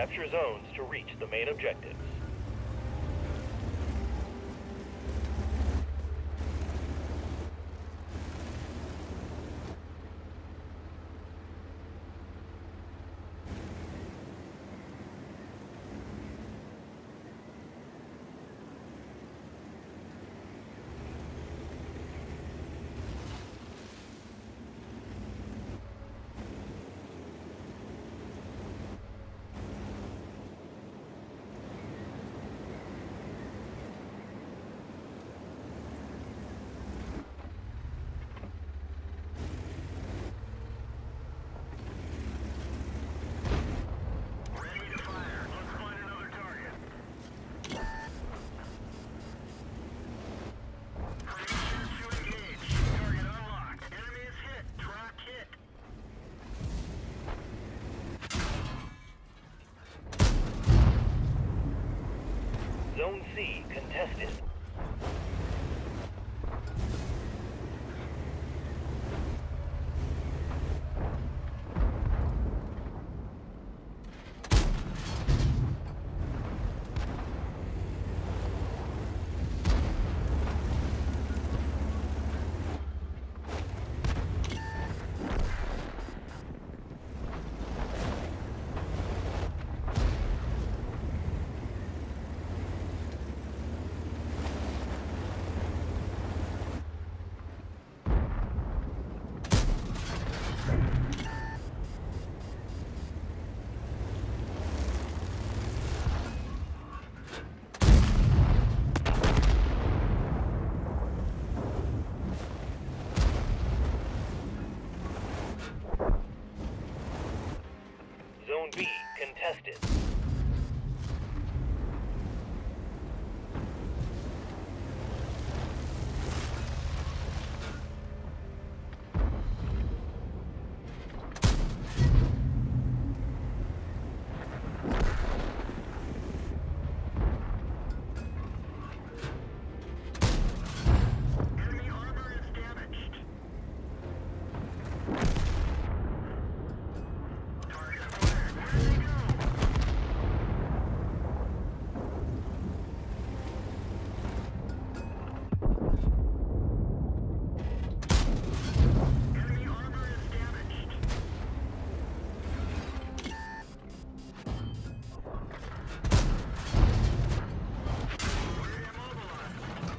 Capture zones to reach the main objectives. Zone C contested. Zone B contested. Enemy armor is damaged. Target acquired. Where did they go? Enemy armor is damaged. We're immobilized.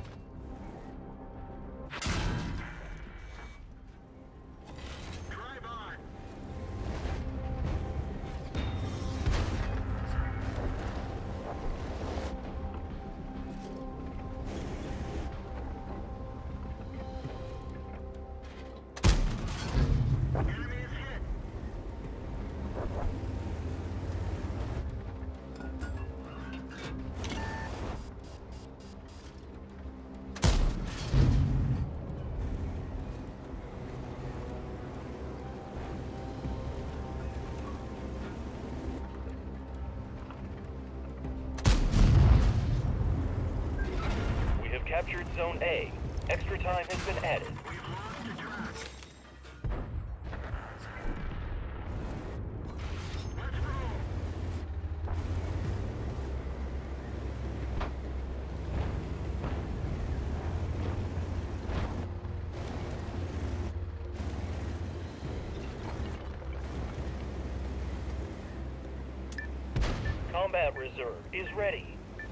Drive on. Enemy is hit. We have captured Zone A. Extra time has been added. We've lost the track. Let's roll. Combat reserve is ready.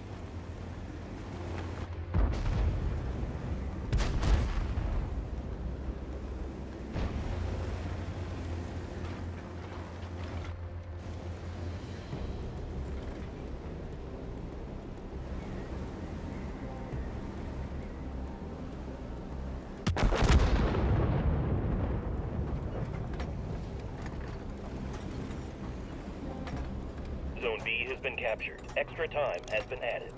Zone B has been captured. Extra time has been added.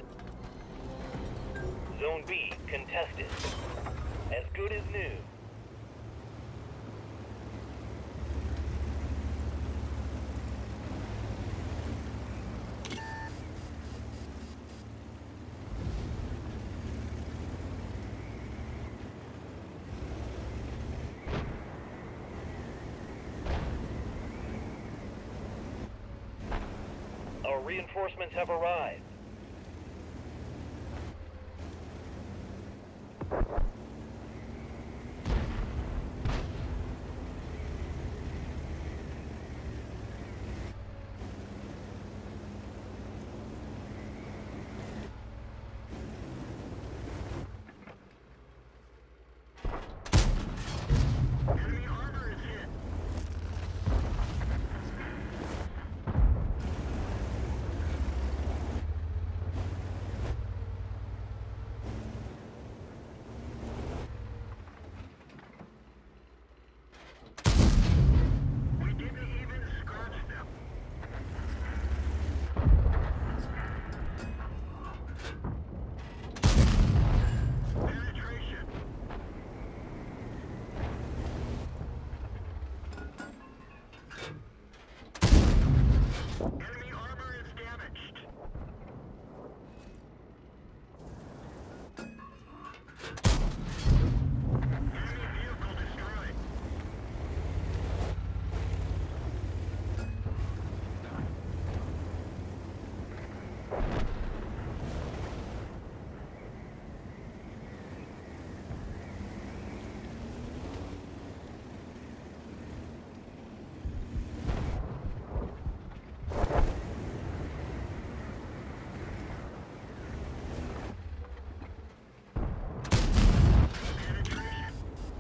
Zone B contested. As good as new. Our reinforcements have arrived. Enemy armor is hit. We didn't even scratch them. Penetration. Enemy armor is damaged. Enemy vehicle destroyed. Penetration.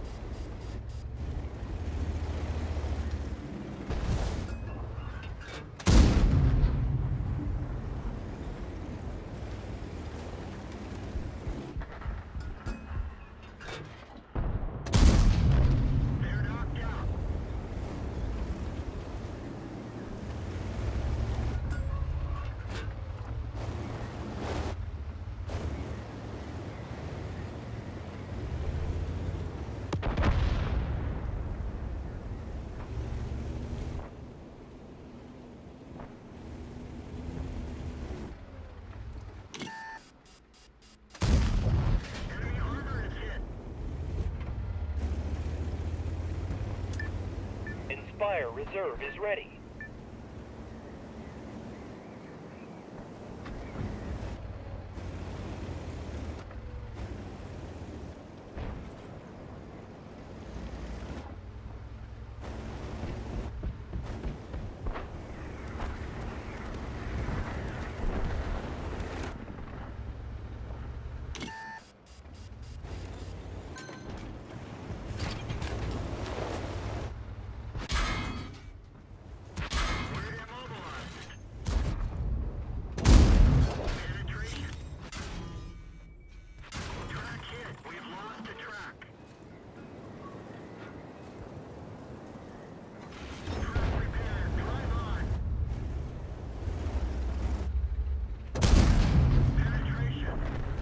They're knocked out. Enemy armor is hit. Inspire Reserve is ready. We're immobilized. Penetration. Track hit. We've lost a track. Track repair. Drive on. Penetration.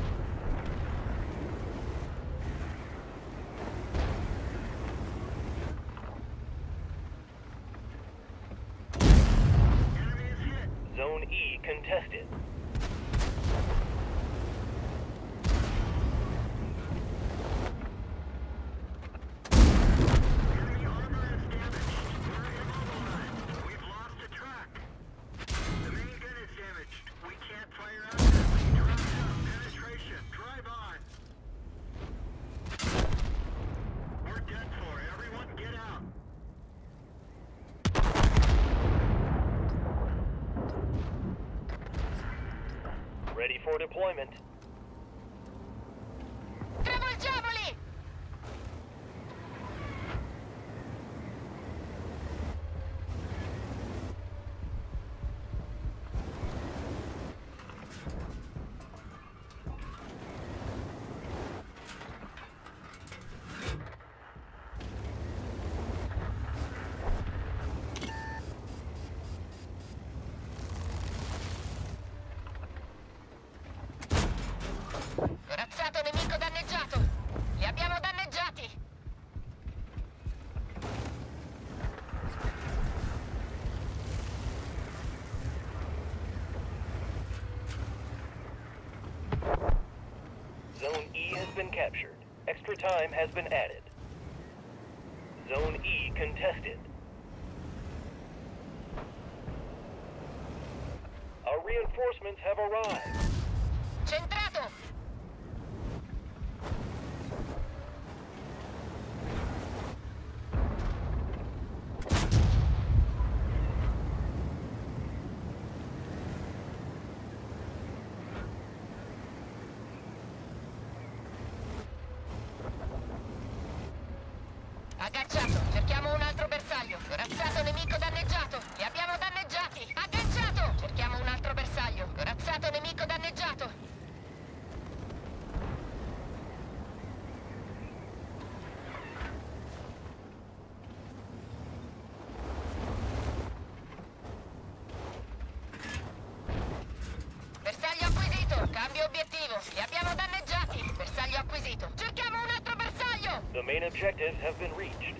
Enemy is hit. Zone E contested. Enemy armor is damaged. We're immobilized. We've lost a track. The main gun is damaged. We can't fire accurately. Drive up. Penetration. Drive on. We're dead for. Everyone get out. Ready for deployment. Travolgiamoli! Corazzato nemico danneggiato! Li abbiamo danneggiati! Zone E has been captured. Extra time has been added. Zone E contested. Our Reinforcements have arrived. Centrato! Agganciato, cerchiamo un altro bersaglio. Corazzato nemico danneggiato. Li abbiamo danneggiati. Agganciato! Cerchiamo un altro bersaglio. Corazzato nemico danneggiato. Bersaglio acquisito. Cambio obiettivo. Li abbiamo danneggiati. Bersaglio acquisito. Cerchiamo un altro bersaglio. The main objectives have been reached.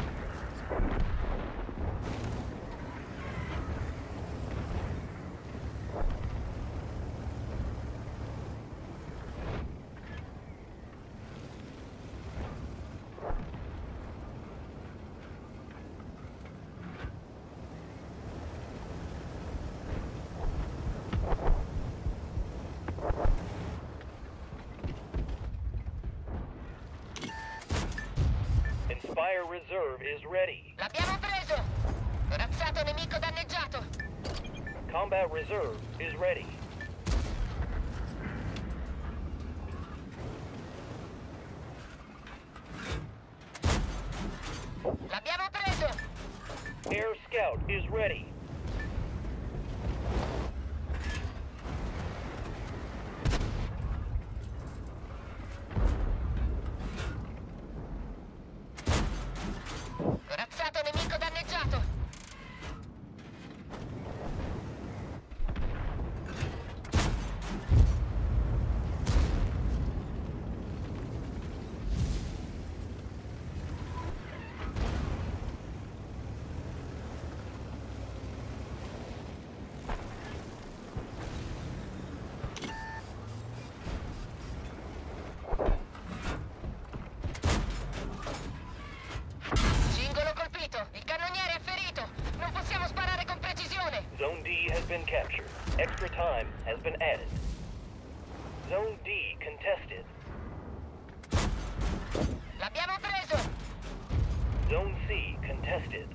Inspire Reserve is ready. L'abbiamo preso. Corazzato nemico danneggiato. Combat Reserve is ready. L'abbiamo preso. Air Scout is ready. Corazzato nemico danneggiato. Cingolo colpito. Il cannoniere è ferito. Non possiamo sparare con precisione. Zone D has been captured. Extra time has been added. Zone D contested. L'abbiamo preso. Zone C contested.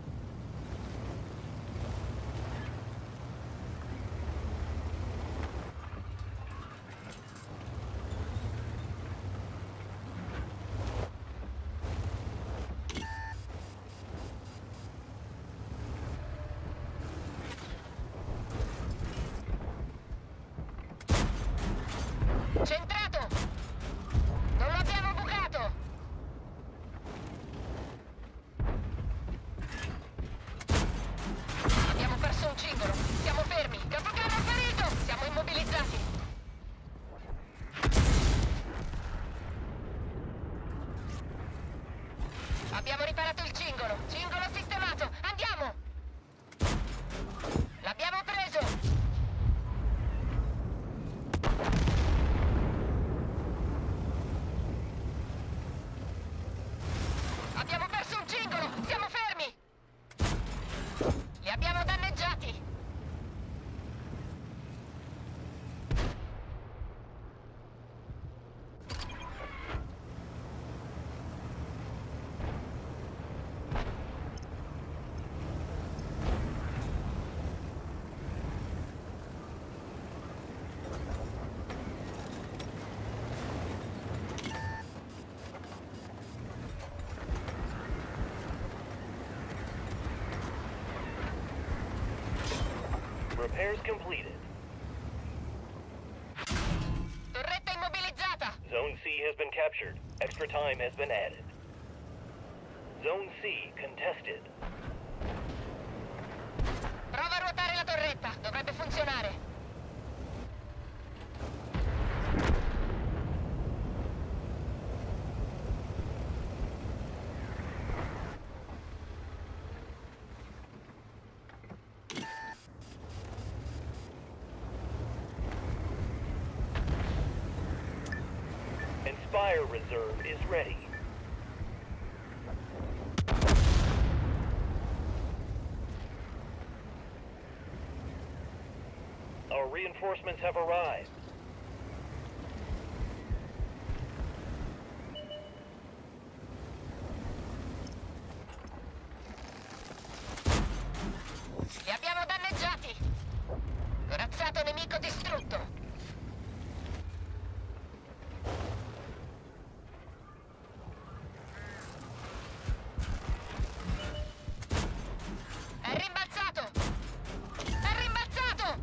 Centrato. Non lo abbiamo bucato. Abbiamo perso un cingolo. Siamo fermi. Capocannone ferito. Siamo immobilizzati. Abbiamo riparato il cingolo. Cingolo sistemato. Andiamo. L'abbiamo preso. Abbiamo perso un cingolo. Siamo fermi. Li abbiamo danneggiati. Repairs completed. Torretta immobilizzata. Zone C has been captured. Extra time has been added. Zone C contested. Prova a ruotare la torretta. Dovrebbe funzionare. Inspire Reserve is ready. Our reinforcements Reinforcements have arrived. Li abbiamo danneggiati! Corazzato nemico distrutto! È rimbalzato! È rimbalzato!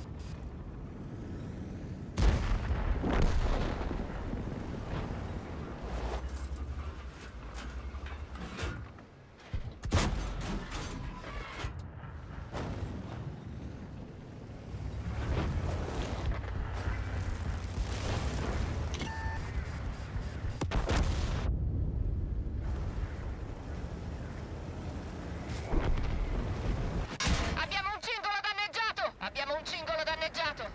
Abbiamo un cingolo danneggiato! Abbiamo un cingolo danneggiato!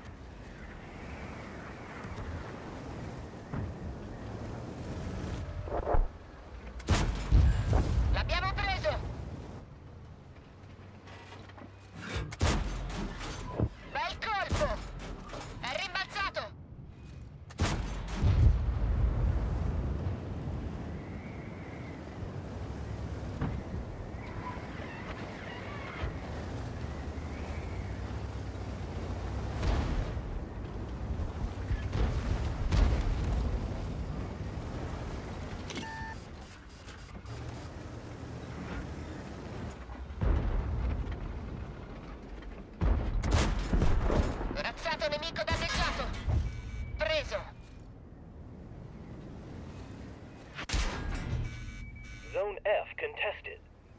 L'abbiamo preso! Bel colpo! È rimbalzato! Corazzato nemico danneggiato! Preso! Zone F contested.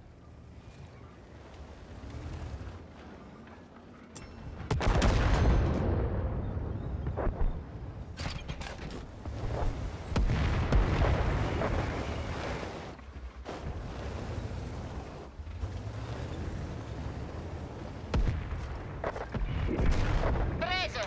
Preso!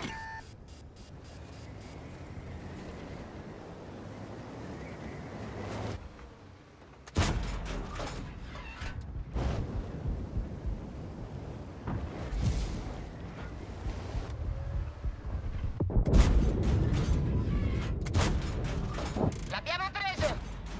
L'abbiamo preso!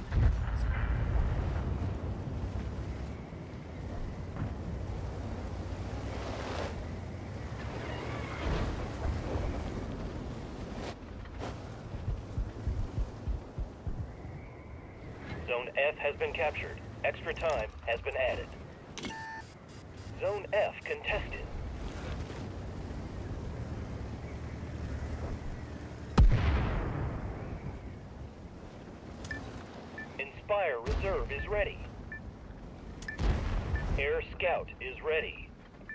Zone F has been captured. Extra time has been added. Zone F contested. Inspire Reserve is ready. Air Scout is ready.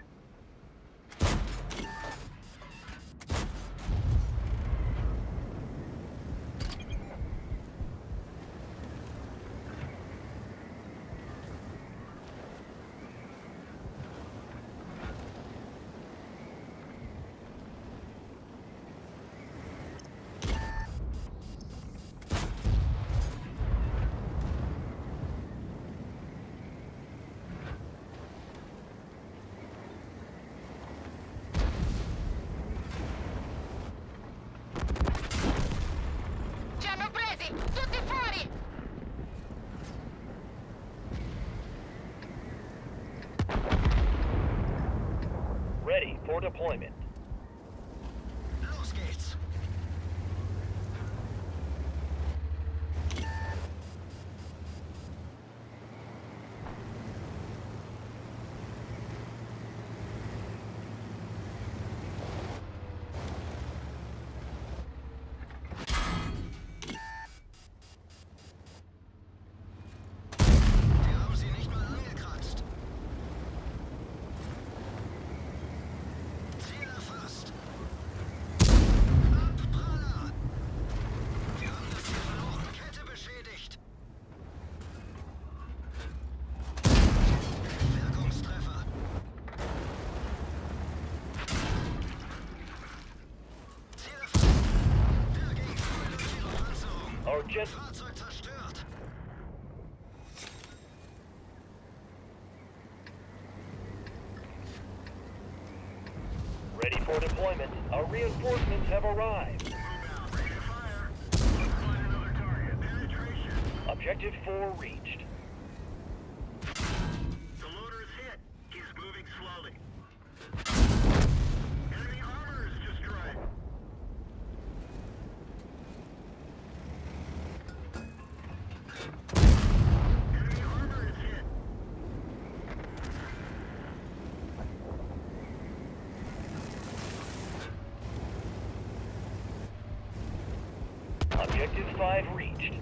Ci hanno presi! Tutti fuori! Ready for deployment. Los geht's. Wir haben sie nicht mal angekratzt. Ziel erfasst. Abpraller! Wir haben das Ziel verloren. Kette beschädigt. Wirkungstreffer. Ziel erfasst. Der Gegenspieler durch ihre Panzerung. Our jet Fahrzeug zerstört. ready for deployment. Our Objective 4 reached. The loader is hit. He's moving slowly. Enemy armor is destroyed. Enemy armor is hit. Objective 5 reached.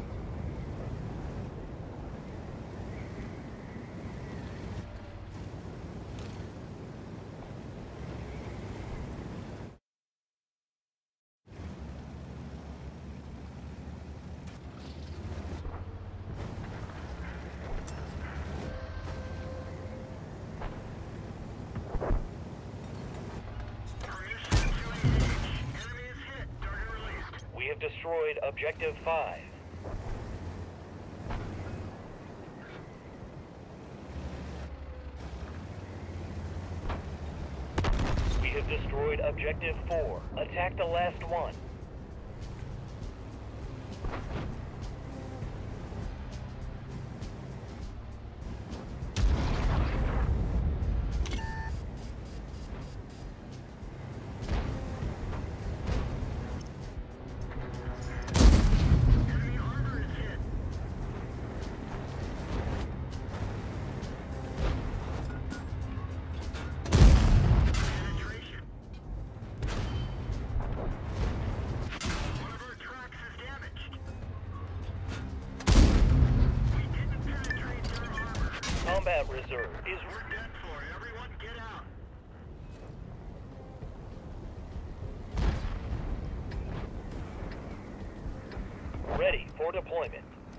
Permission to engage. Enemy is hit. Target released. We have destroyed Objective 5. We have destroyed Objective 4. Attack the last one. Enemy armor is hit. Penetration. One of our tracks is damaged. We didn't penetrate their armor. Combat reserve is We're done for. Everyone get out. ready for deployment.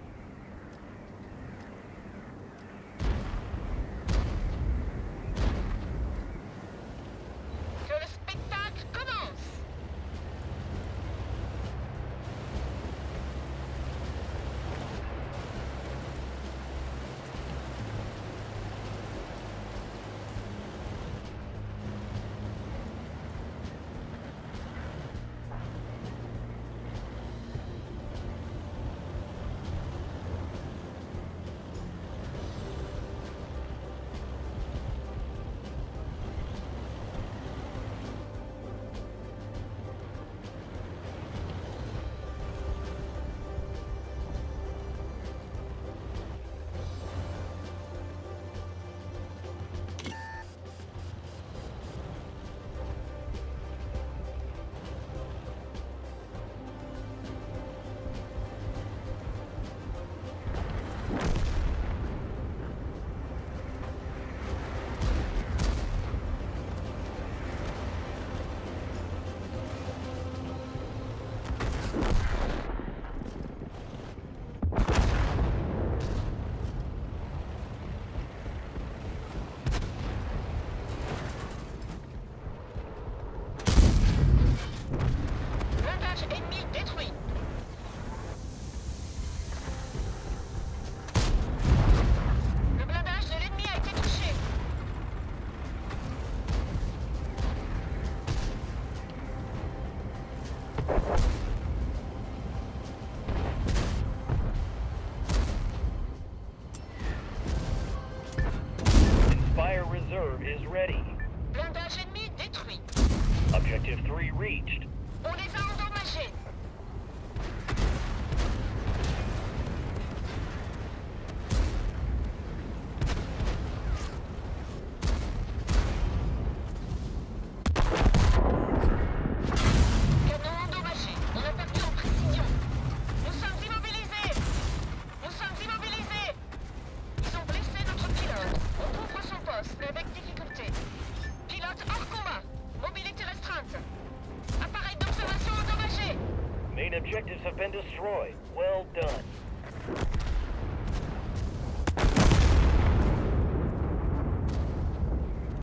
Que le spectacle commence! Blindage ennemi détruit. Le blindage de l'ennemi a été touché. Inspire reserve is ready. Blindage ennemi détruit. Objective 3 reached. On les a endommagés. Canon endommagé. On a perdu en précision. Nous sommes immobilisés. Nous sommes immobilisés. Ils ont blessé notre pilote. On couvre son poste avec difficulté. Pilote hors combat. Mobilité restreinte. Appareil d'observation endommagé. Main objectives have been destroyed. Well done.